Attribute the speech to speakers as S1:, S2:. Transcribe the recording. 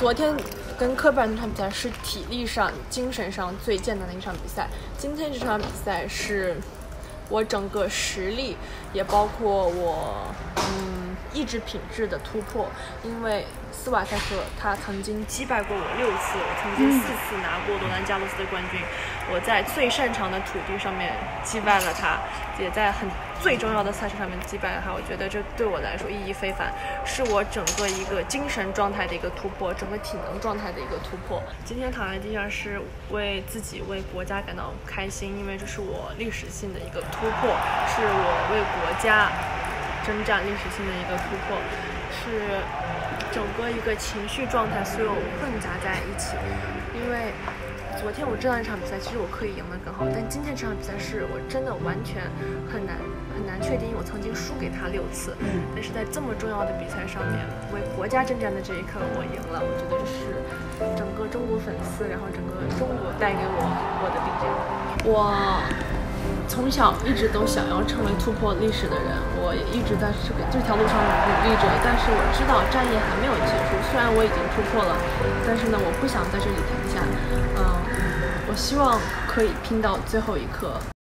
S1: 昨天跟科班那场比赛是体力上、精神上最艰难的一场比赛。今天这场比赛是我整个实力，也包括我意志品质的突破。因为斯瓦泰克他曾经击败过我6次，我曾经4次拿过罗兰加洛斯的冠军。我在最擅长的土地上面击败了他，也在最重要的赛事上面击败了他。我觉得这对我来说意义非凡，是我整个一个精神状态的一个突破，整个体能状态的一个突破。今天躺在地上是为自己、为国家感到开心，因为这是我历史性的一个突破，是我为国家征战历史性的一个突破，是整个一个情绪状态所有混杂在一起。因为昨天我这样一场比赛，其实我可以赢得更好，但今天这场比赛是我真的完全很难确定，因为我曾经输给他6次，但是在这么重要的比赛上面，为国家征战的这一刻我赢了。我觉得这是整个中国粉丝，然后整个中国带给我的力量。我从小一直都想要成为突破历史的人，我也一直在这条路上努力着。但是我知道战役还没有结束，虽然我已经突破了，但是呢，我不想在这里停下。我希望可以拼到最后一刻，